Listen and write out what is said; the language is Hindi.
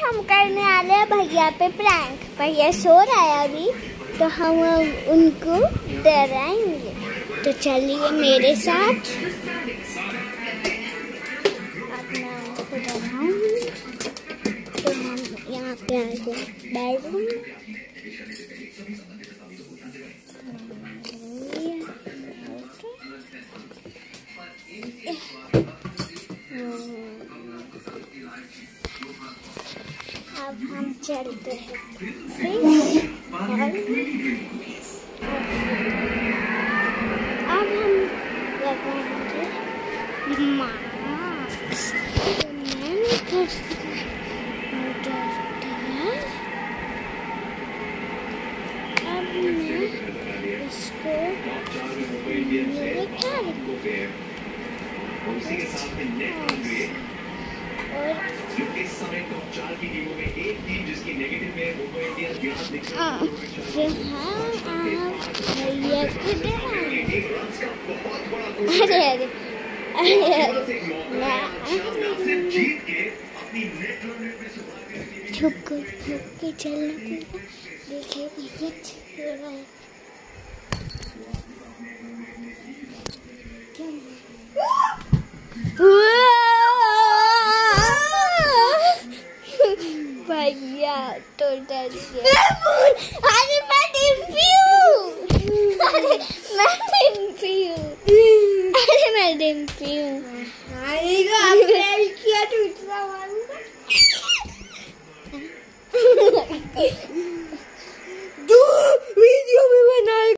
हम करने वाले हैं भैया पे प्रैंक। भैया सो रहा है अभी, तो हम उनको डराएंगे। तो चलिए मेरे साथ। अब मैं उनको डराऊंगी। तो हम यहाँ पे आके बैठूंगी। अब हम चलते हैं अब हम लगाएंगे मास्क। मैंने कर अब मैं इसको और इस समय टॉप 4 की टीमों में एक टीम जिसकी नेगेटिव है वो तो इंडिया यहाँ दिख रहा है। भैया अरे अरे छुप के चलना पड़ेगा। देखिए भैया छुप रहा है। भैया तो डर गया। अरे मैं डिम्पी हूँ। अरे मैं डिम्पी हूँ।